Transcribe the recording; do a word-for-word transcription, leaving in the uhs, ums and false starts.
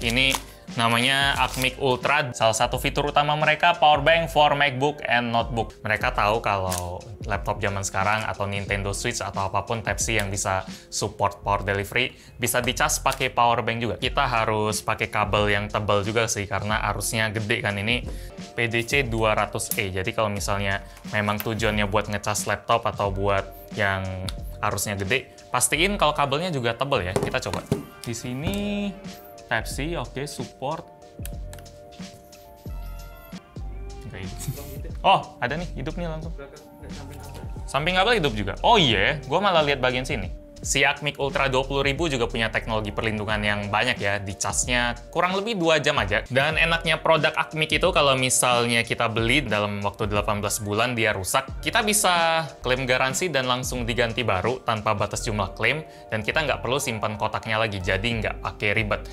Ini namanya Acmic Ultra. Salah satu fitur utama mereka power bank for MacBook and notebook. Mereka tahu kalau laptop zaman sekarang atau Nintendo Switch atau apapun Type-C yang bisa support power delivery bisa dicas pakai power bank juga. Kita harus pakai kabel yang tebal juga sih karena arusnya gede kan, ini P D C dua ratus E. Jadi kalau misalnya memang tujuannya buat ngecas laptop atau buat yang arusnya gede, pastiin kalau kabelnya juga tebal ya. Kita coba. Di sini Type-C, oke, okay, support. Oh, ada nih, hidup nih langsung. Samping kabel hidup juga. Oh iya, gue malah lihat bagian sini. Si Acmic Ultra dua puluh ribu juga punya teknologi perlindungan yang banyak ya. Di casnya kurang lebih dua jam aja. Dan enaknya produk Acmic itu kalau misalnya kita beli dalam waktu delapan belas bulan dia rusak, kita bisa klaim garansi dan langsung diganti baru tanpa batas jumlah klaim. Dan kita nggak perlu simpan kotaknya lagi, jadi nggak pakai ribet.